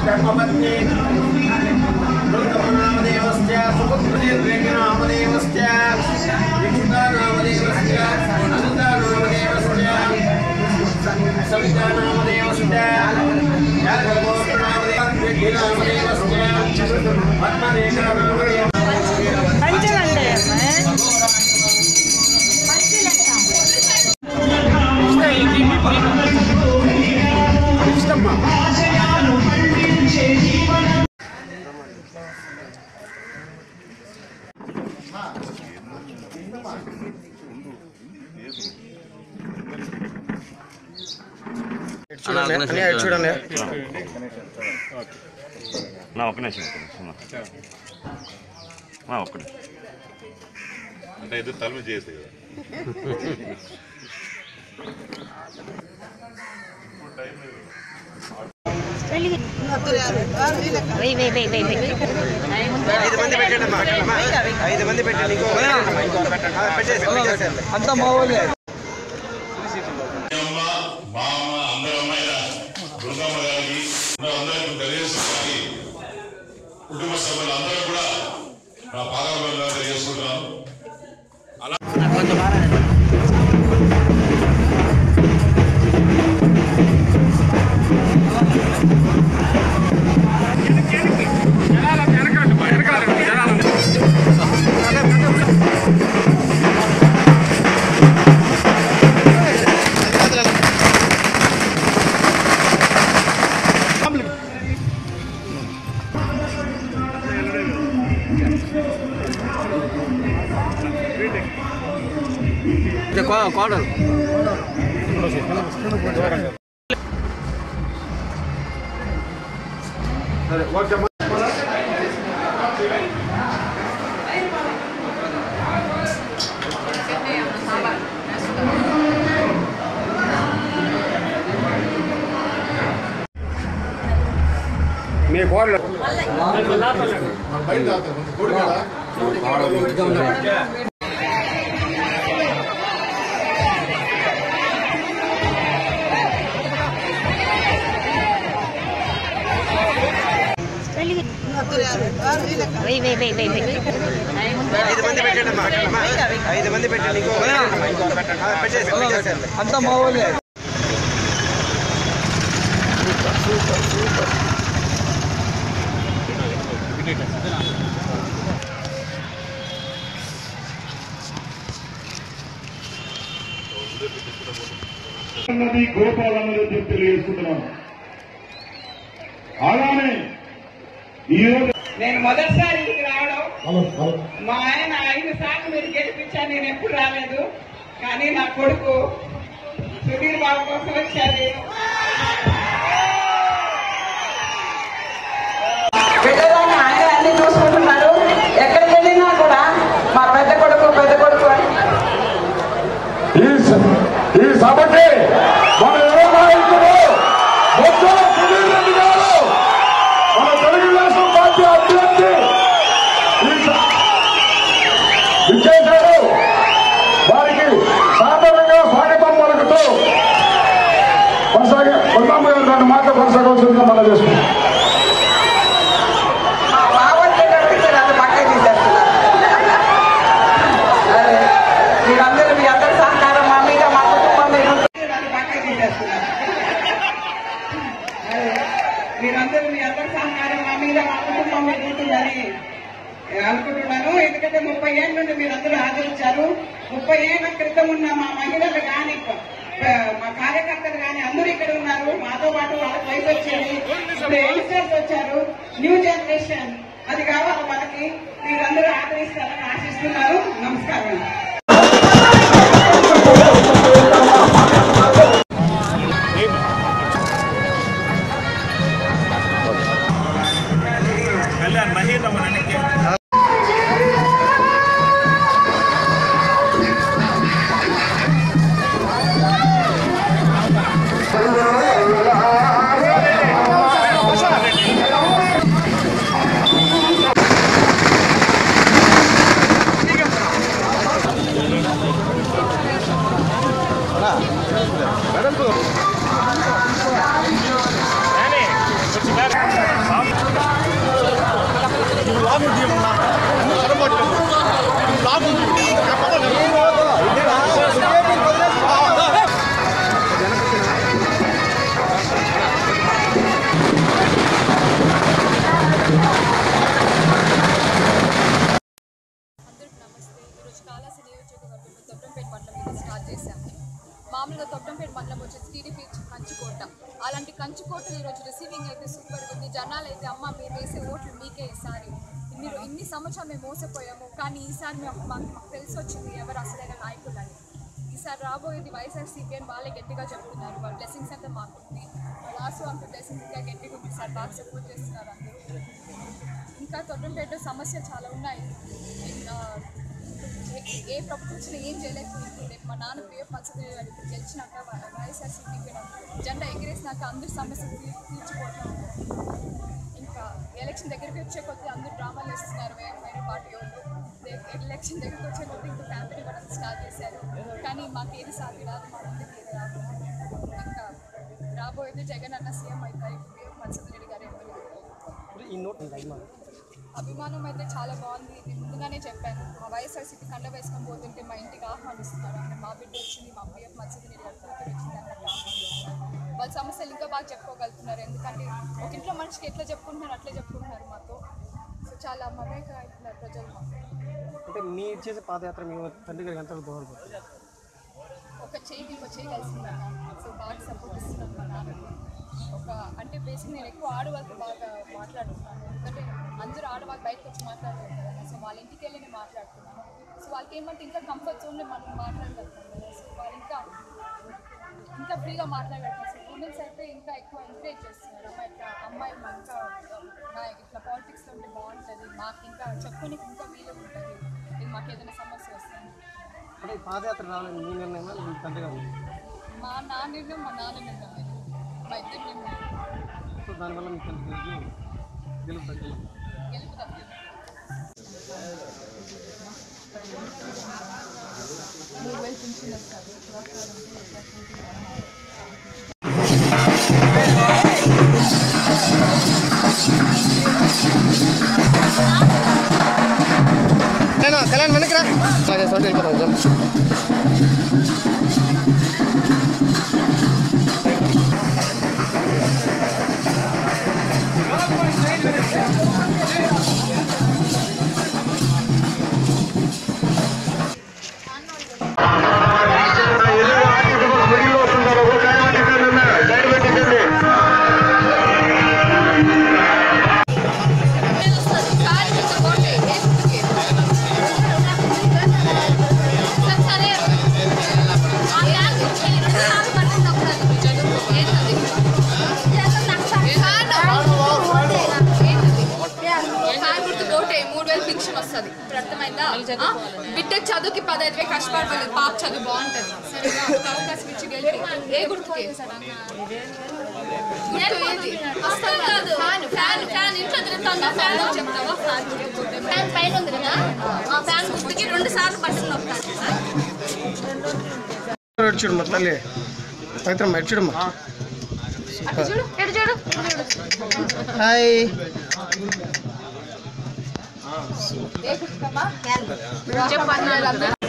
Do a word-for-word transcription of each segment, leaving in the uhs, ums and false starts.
చూడండి నా ఒక్క నిమిషం ఒక్క నిమిషం అంటే ఇది తలమి చేస్తే కదా ఐదు మంది పెట్టండి అంతా మావోలే కుటుంబ సభ్యులందరూ కూడా నా పాదాలు తెలియజేసుకుంటున్నాను. అలా కోడలు మీ కోడలు ఐదు మంది పెట్టండి అంతా మావోలే గోపాలన్నది తెలియజేసుకుంటున్నాను. అలానే ఈరోజు నేను మొదటిసారి ఇంటికి రావడం, మా ఆయన ఐదు సార్లు మీరు గెలిపించాను, నేను ఎప్పుడు రాలేదు. కానీ నా కొడుకు సుధీర్ బాబు కోసం వచ్చారు. బిడ్డదాన్ని ఆయన అన్ని చూసుకుంటున్నారు. ఎక్కడికి వెళ్ళినా కూడా మా పెద్ద కొడుకు పెద్ద కొడుకు అని ఈ సభకి మన యువ నాయకుడు బొత్స సుధీర్ గారు, మన తెలుగుదేశం పార్టీ అభ్యర్థి విచ్చేశారు. వారికి సాధారణంగా స్వాగతం పలుకుతూ కొనసాగే కొన్నాము గారు దాన్ని మాట కొనసాగవలసిందిగా మనం చేసుకుంటాం. మీరందరూ మీ అందరి సహకారం మా మీద, మా కుటుంబం మీద మీరందరూ మీ అందరి సహకారం మా మీద, మా కుటుంబం మీద ఉంటుందని అనుకుంటున్నాను. ఎందుకంటే ముప్పై ఏళ్ళ నుండి మీరందరూ ఆదరించారు. ముప్పై ఏళ్ల క్రితం ఉన్న మా మహిళలు కానీ, మా కార్యకర్తలు కానీ అందరూ ఇక్కడ ఉన్నారు. మాతో పాటు వాళ్ళకి వయసు వచ్చేది. ఇప్పుడు యంగ్స్టర్స్ వచ్చారు, న్యూ జనరేషన్. అది కావాలి మనకి. మీరందరూ ఆదరిస్తారని ఆశిస్తున్నాను. నమస్కారం. మేడం మామూలుగా తొట్టంపేట మండలం వచ్చేసి టీడీపీ కంచుకోట. అలాంటి కంచుకోట ఈరోజు రిసీవింగ్ అయితే సూపర్గా ఉంది. జనాలు అయితే అమ్మ మీరు వేసే ఓట్లు మీకే ఈసారి, మీరు ఇన్ని సంవత్సరాలు మేము మోసపోయాము, కానీ ఈసారి మేము మాకు మాకు తెలిసి వచ్చింది ఎవరు అసలైన నాయకులు అని. ఈసారి రాబోయేది వైఎస్ఆర్సీపీ అని వాళ్ళే గట్టిగా చెప్తున్నారు. వాళ్ళ బ్లెస్సింగ్స్ అంతా మాకుంది, లాస్ట్ అంతా బ్లెస్సింగ్స్ ఇంకా గట్టిగా ఉంది సార్, బాగా సపోర్ట్ చేస్తున్నారు అందరూ. ఇంకా తొట్టంపేట సమస్యలు చాలా ఉన్నాయి. ఏ ప్రభుత్వం వచ్చినా ఏం చేయలేకపోయింది. రేపు మా నాన్న పేరు పచ్చడి ఇప్పుడు గెలిచినాక వైఎస్ఆర్సీపీ జెండా ఎగిరేసినాక అందరి సమస్యలు తీ తీర్చిపోతాం. ఇంకా ఎలక్షన్ దగ్గరికి వచ్చే కొద్దీ అందరూ డ్రామాలు వేస్తున్నారు వేరే వేరే పార్టీ వాళ్ళు. ఎలక్షన్ దగ్గరికి వచ్చే కొద్దీ ఇంకా క్యాంపెయిన్ ఇవ్వడం స్టార్ట్ చేశారు, కానీ మాకు ఏది సాధ్యం రాదు, మా ముందుకు ఏది రాదు. ఇంకా రాబోయేది జగన్ అన్న సీఎం అవుతారు, పేరు పచ్చడి రెడ్డి గారు ఎమ్మెల్యే. అభిమానం అయితే చాలా బాగుంది. నేను ముందుగానే చెప్పాను, మా వైఎస్ఆర్సీపీ కండ వేసుకొని పోతుంటే మా ఇంటికి ఆహ్వానిస్తున్నారు. అంటే మా బిడ్డ వచ్చింది, మా పిఎఫ్ మంచిది వచ్చింది అన్నట్టు ఆహ్వానిస్తున్నారు. వాళ్ళ సమస్యలు ఇంకా బాగా చెప్పుకోగలుగుతున్నారు. ఎందుకంటే ఒక ఇంట్లో మనిషికి ఎట్లా చెప్పుకుంటున్నారు అట్లే చెప్పుకుంటున్నారు మాతో. సో చాలా మమేక అవుతున్నారు ప్రజలు మాకు. అంటే మీరు చేసే పాదయాత్ర మీ తండ్రి గారికి ఎంత దోహదపడుతుంది? ఒక చేయికి ఇంకో చేయి కలిసిందన్న. సో బాగా సపోర్ట్ ఇస్తున్నాను మా నాన్నకి. ఒక అంటే బేసిక్ నేను ఎక్కువ ఆడవాళ్ళతో బాగా మాట్లాడుతున్నాను, ఎందుకంటే అందరూ ఆడవాళ్ళు బయటకు వచ్చి మాట్లాడలేదు కదా. సో వాళ్ళ ఇంటికి వెళ్ళి నేను మాట్లాడుతున్నాను. సో వాళ్ళకి ఏమంటే ఇంకా కంఫర్ట్ జోన్లో మనం మాట్లాడగలుగుతాం కదా. సో వాళ్ళు ఇంకా ఇంకా ఫ్రీగా మాట్లాడగలుగుతారు. సో ఉమెన్స్ అయితే ఇంకా ఎక్కువ ఎంకరేజ్ చేస్తున్నారు. అమ్మాయి ఇట్లా అమ్మాయి ఇంకా నా ఇట్లా పాలిటిక్స్లో ఉంటే బాగుంటుంది, మాకు ఇంకా చెప్పుకొని ఇంకా వీలు ఉంటుంది, ఇది మాకు ఏదైనా సమస్య వస్తుంది. అంటే పాదయాత్ర రావాలని మీ నిర్ణయమా మీ తండ్రి గారు? మా నాన్న నిర్ణయం మా నాన్న నిర్ణయం మా ఇద్దరు నిర్ణయం. సో దానివల్ల మీ తండ్రి గారికి గెలుపు తగ్గింది. గెలుపు తగ్గింది. మూడు వేలు పింఛన్ వస్తుంది. కళ్యాణ్ వెనకరా వెళ్ళిపోతాం. బిడ్డ చదువుకి పదహైదు వేలు కష్టపడలేదు, పాప చదువు బాగుంటుంది. సరేగా ఒక అవకాశం ఇచ్చి గెలిపి ఏ గుర్తుకి ఫ్యాన్ పైన ఉంది కదా, ఆ ఫ్యాన్ గుర్తుకి రెండు సార్లు పర్సన్ చూడమ్మా తల్లి పవిత్రమ్మ చూడమ్మా. హాయ్ చెప్పండి.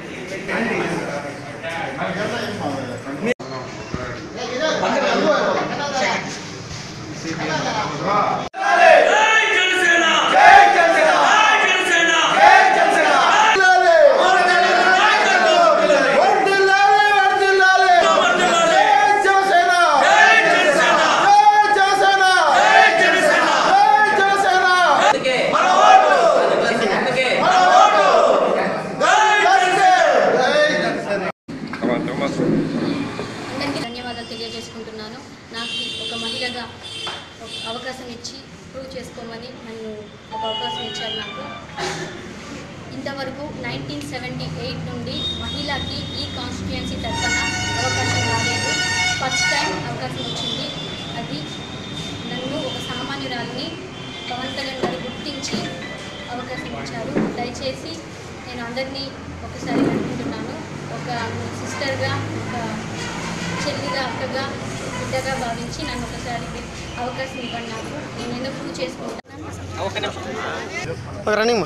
ధన్యవాదాలు తెలియజేసుకుంటున్నాను. నాకు ఒక మహిళగా అవకాశం ఇచ్చి ప్రూవ్ చేసుకోమని నన్ను ఒక అవకాశం ఇచ్చారు. నాకు ఇంతవరకు నైన్టీన్ సెవెంటీ ఎయిట్ నుండి మహిళకి ఈ కాన్స్టిట్యుయెన్సీ తరఫున అవకాశం రాలేదు. ఫస్ట్ టైం అవకాశం వచ్చింది. అది నన్ను ఒక సామాన్యురాలిని పవన్ కళ్యాణ్ గారు గుర్తించి అవకాశం ఇచ్చారు. దయచేసి నేను అందరినీ ఒకసారి అనుకుంటున్నాను, ఒక సిస్టర్గా, ఒక చెల్లిగా, అక్కగా బిడ్డగా భావించి నన్ను ఒకసారి అవకాశం ఇవ్వండి. నాకు నేను ఎందుకు ప్రూవ్ చేసుకుంటాను. రన్నింగ్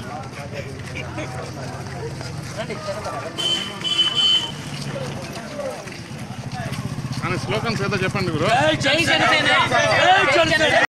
స్లోకన్స్ ఏదో చెప్పండి గురు.